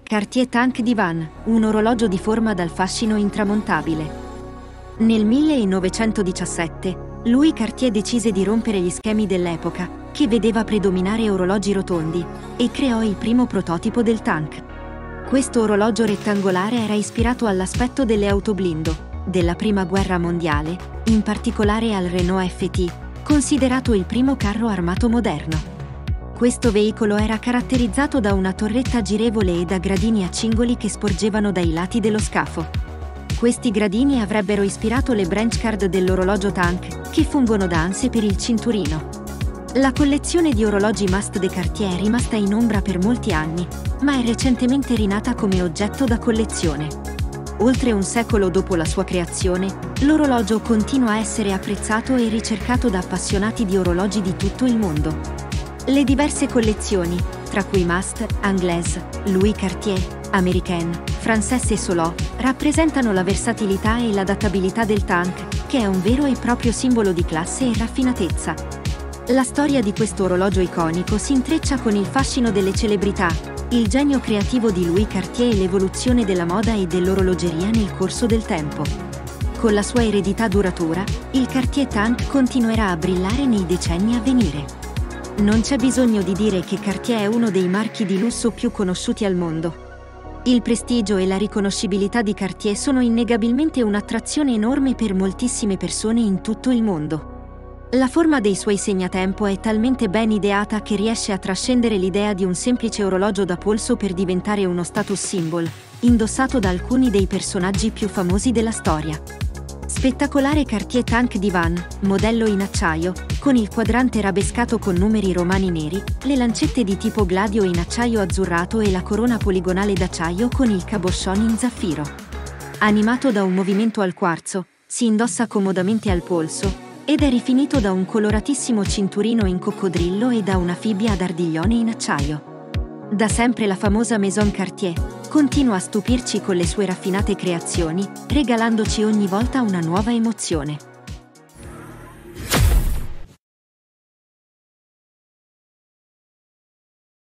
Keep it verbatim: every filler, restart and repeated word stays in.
Cartier Tank Divan, un orologio di forma dal fascino intramontabile. Nel millenovecentodiciassette, Louis Cartier decise di rompere gli schemi dell'epoca, che vedeva predominare orologi rotondi, e creò il primo prototipo del Tank. Questo orologio rettangolare era ispirato all'aspetto delle auto blindo della Prima Guerra Mondiale, in particolare al Renault F T, considerato il primo carro armato moderno. Questo veicolo era caratterizzato da una torretta girevole e da gradini a cingoli che sporgevano dai lati dello scafo. Questi gradini avrebbero ispirato le branch card dell'orologio Tank, che fungono da anse per il cinturino. La collezione di orologi Must de Cartier è rimasta in ombra per molti anni, ma è recentemente rinata come oggetto da collezione. Oltre un secolo dopo la sua creazione, l'orologio continua a essere apprezzato e ricercato da appassionati di orologi di tutto il mondo. Le diverse collezioni, tra cui Must, Anglaise, Louis Cartier, Americaine, Française e Solò, rappresentano la versatilità e l'adattabilità del Tank, che è un vero e proprio simbolo di classe e raffinatezza. La storia di questo orologio iconico si intreccia con il fascino delle celebrità, il genio creativo di Louis Cartier e l'evoluzione della moda e dell'orologeria nel corso del tempo. Con la sua eredità duratura, il Cartier Tank continuerà a brillare nei decenni a venire. Non c'è bisogno di dire che Cartier è uno dei marchi di lusso più conosciuti al mondo. Il prestigio e la riconoscibilità di Cartier sono innegabilmente un'attrazione enorme per moltissime persone in tutto il mondo. La forma dei suoi segnatempo è talmente ben ideata che riesce a trascendere l'idea di un semplice orologio da polso per diventare uno status symbol, indossato da alcuni dei personaggi più famosi della storia. Spettacolare Cartier Tank Divan, modello in acciaio, con il quadrante rabescato con numeri romani neri, le lancette di tipo gladio in acciaio azzurrato e la corona poligonale d'acciaio con il cabochon in zaffiro. Animato da un movimento al quarzo, si indossa comodamente al polso, ed è rifinito da un coloratissimo cinturino in coccodrillo e da una fibbia ad ardiglione in acciaio. Da sempre la famosa Maison Cartier continua a stupirci con le sue raffinate creazioni, regalandoci ogni volta una nuova emozione.